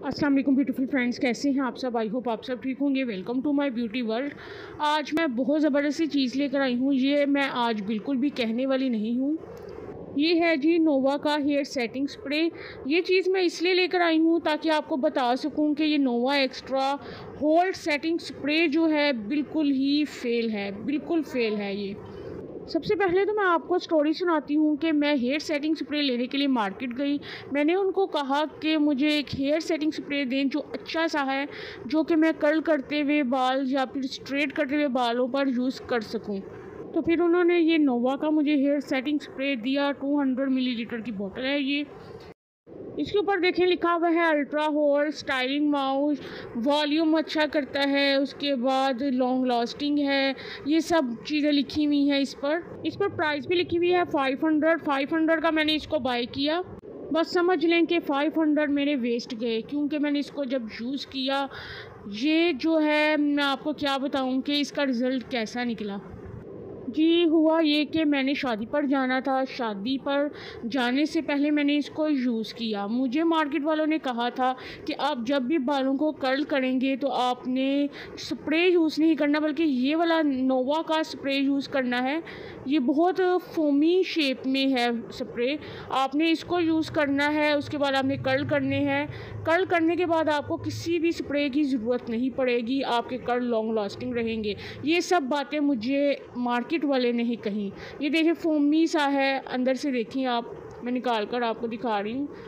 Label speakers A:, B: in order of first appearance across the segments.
A: अस्सलाम वालेकुम beautiful friends, कैसे हैं आप सब। आई होप आप सब ठीक होंगे। Welcome to my beauty world. आज मैं बहुत ज़बरदस्त सी चीज़ लेकर आई हूँ। ये मैं आज बिल्कुल भी कहने वाली नहीं हूँ। ये है जी नोवा का हेयर सेटिंग स्प्रे। ये चीज़ मैं इसलिए लेकर आई हूँ ताकि आपको बता सकूँ कि ये Nova extra hold setting spray जो है बिल्कुल ही फेल है, बिल्कुल फेल है ये। सबसे पहले तो मैं आपको स्टोरी सुनाती हूँ कि मैं हेयर सेटिंग स्प्रे लेने के लिए मार्केट गई। मैंने उनको कहा कि मुझे एक हेयर सेटिंग स्प्रे दें जो अच्छा सा है, जो कि मैं कर्ल करते हुए बाल या फिर स्ट्रेट करते हुए बालों पर यूज़ कर सकूँ। तो फिर उन्होंने ये नोवा का मुझे हेयर सेटिंग स्प्रे दिया। 200 मिलीलीटर की बोतल है ये। इसके ऊपर देखें लिखा हुआ है ultra hold styling mousse, volume अच्छा करता है, उसके बाद लॉन्ग लास्टिंग है। ये सब चीज़ें लिखी हुई हैं इस पर प्राइस भी लिखी हुई है 500 का मैंने इसको बाय किया। बस समझ लें कि 500 मेरे वेस्ट गए, क्योंकि मैंने इसको जब यूज़ किया, ये जो है मैं आपको क्या बताऊं कि इसका रिज़ल्ट कैसा निकला। जी हुआ ये कि मैंने शादी पर जाना था। शादी पर जाने से पहले मैंने इसको यूज़ किया। मुझे मार्केट वालों ने कहा था कि आप जब भी बालों को कर्ल करेंगे तो आपने स्प्रे यूज़ नहीं करना, बल्कि ये वाला नोवा का स्प्रे यूज़ करना है। ये बहुत फोमी शेप में है स्प्रे, आपने इसको यूज़ करना है। उसके बाद आपने कर्ल करने हैं। कर्ल करने के बाद आपको किसी भी स्प्रे की ज़रूरत नहीं पड़ेगी, आपके कर्ल लॉन्ग लास्टिंग रहेंगे। ये सब बातें मुझे मार्केट वाले ने ही कही। ये देखिए फोमी सा है, अंदर से देखिए आप, मैं निकाल कर आपको दिखा रही हूँ।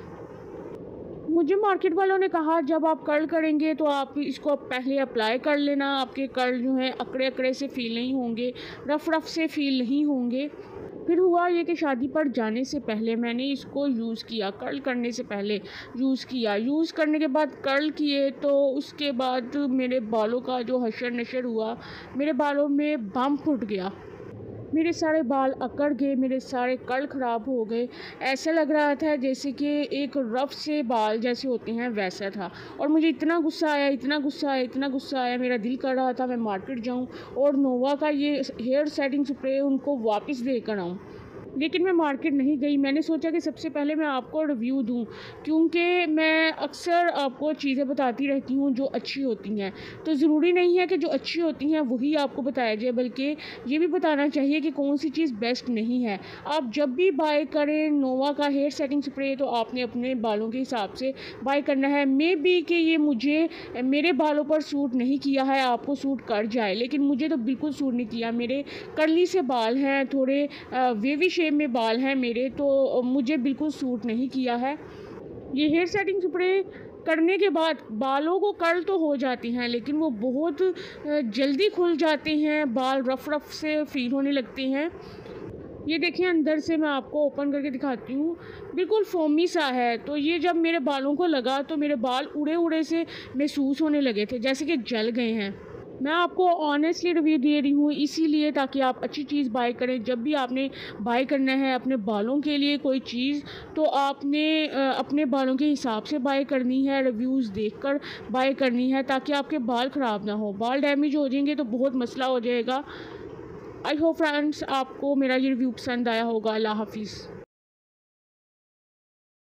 A: मुझे मार्केट वालों ने कहा जब आप कर्ल करेंगे तो आप इसको पहले अप्लाई कर लेना, आपके कर्ल जो है अकड़े अकड़े से फील नहीं होंगे, रफ रफ से फील नहीं होंगे। फिर हुआ ये कि शादी पर जाने से पहले मैंने इसको यूज़ किया, कर्ल करने से पहले यूज़ किया। यूज़ करने के बाद कर्ल किए तो उसके बाद मेरे बालों का जो हशर नशर हुआ, मेरे बालों में बम्प उठ गया, मेरे सारे बाल अकड़ गए, मेरे सारे कर्ल ख़राब हो गए। ऐसा लग रहा था जैसे कि एक रफ से बाल जैसे होते हैं वैसा था। और मुझे इतना गुस्सा आया, इतना गुस्सा आया, इतना गुस्सा आया, मेरा दिल कर रहा था मैं मार्केट जाऊं और नोवा का ये हेयर सेटिंग स्प्रे उनको वापस देकर आऊँ। लेकिन मैं मार्केट नहीं गई। मैंने सोचा कि सबसे पहले मैं आपको रिव्यू दूं, क्योंकि मैं अक्सर आपको चीज़ें बताती रहती हूं जो अच्छी होती हैं। तो ज़रूरी नहीं है कि जो अच्छी होती हैं वही आपको बताया जाए, बल्कि ये भी बताना चाहिए कि कौन सी चीज़ बेस्ट नहीं है। आप जब भी बाय करें नोवा का हेयर सेटिंग स्प्रे तो आपने अपने बालों के हिसाब से बाय करना है। मे बी कि ये मुझे मेरे बालों पर सूट नहीं किया है, आपको सूट कर जाए, लेकिन मुझे तो बिल्कुल सूट नहीं किया। मेरे कर्ली से बाल हैं, थोड़े वेवी शेप में बाल हैं मेरे, तो मुझे बिल्कुल सूट नहीं किया है। ये हेयर सेटिंग स्प्रे करने के बाद बालों को कर्ल तो हो जाती हैं, लेकिन वो बहुत जल्दी खुल जाते हैं, बाल रफ रफ से फील होने लगते हैं। ये देखिए अंदर से मैं आपको ओपन करके दिखाती हूँ, बिल्कुल फोमी सा है। तो ये जब मेरे बालों को लगा तो मेरे बाल उड़े उड़े से महसूस होने लगे थे, जैसे कि जल गए हैं। मैं आपको ऑनेस्टली रिव्यू दे रही हूँ इसीलिए ताकि आप अच्छी चीज़ बाय करें। जब भी आपने बाय करना है अपने बालों के लिए कोई चीज़, तो आपने अपने बालों के हिसाब से बाय करनी है, रिव्यूज़ देखकर बाय करनी है, ताकि आपके बाल ख़राब ना हो। बाल डैमेज हो जाएंगे तो बहुत मसला हो जाएगा। आई होप फ्रेंड्स आपको मेरा ये रिव्यू पसंद आया होगा। अल्लाह हाफिज़।